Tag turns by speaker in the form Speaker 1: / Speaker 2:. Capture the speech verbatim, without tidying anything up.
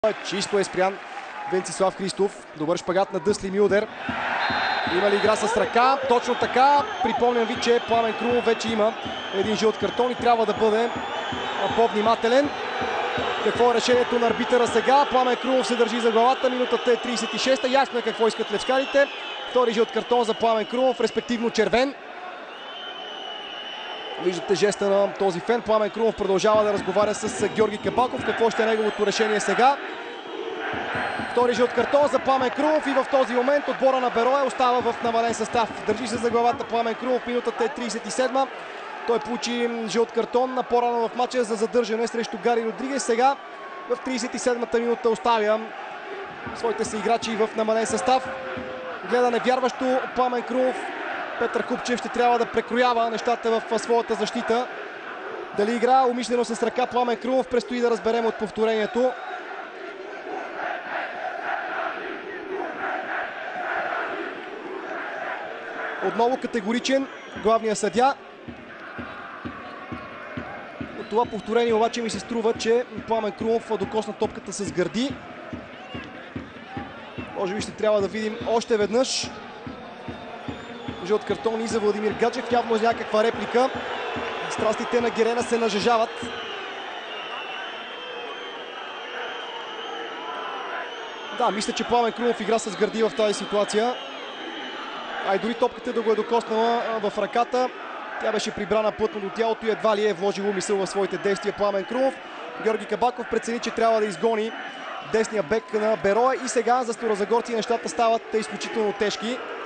Speaker 1: Чисто е спрян Венцислав Христов. Добър шпагат на Дъсли Милдер. Има ли игра с ръка? Точно така. Припомням ви, че Пламен Крумов вече има един жълт картон и трябва да бъде по-внимателен. Какво е решението на арбитъра сега? Пламен Крумов се държи за главата. Минутата е тридесет и шеста. Ясно е какво искат левскарите. Втори жълт картон за Пламен Крумов, респективно червен. Виждате жеста на този фен. Пламен Крумов продължава да разговаря с Георги Кабаков. Какво ще е неговото решение сега? Втори жълт картон за Пламен Крумов и в този момент отбора на Берое остава в намален състав. Държи се за главата Пламен Крумов. Минутата е тридесет и седма. Той получи жълт картон на по-рано в матча за задържане срещу Гари Родригес. Сега в тридесет и седмата минута оставя своите си играчи в намален състав. Гледа невярващо Пламен Крумов. Петър Купчев ще трябва да прекроява нещата в своята защита. Дали игра умишлено с ръка Пламен Крумов, предстои да разберем от повторението. Отново категоричен главния съдия. От това повторение обаче ми се струва, че Пламен Крумов докосна топката с гърди. Може би ще трябва да видим още веднъж. Жълт картон и за Владимир Гаджев. Явно е някаква реплика. Страстите на Герена се нажежават. Да, мисля, че Пламен Крумов игра с гърди в тази ситуация. А и дори топката да го е докоснала в ръката. Тя беше прибрана плътно до тялото и едва ли е вложило мисъл в своите действия Пламен Крумов. Георги Кабаков прецени, че трябва да изгони десния бек на Берое. И сега за старозагорци нещата стават изключително тежки.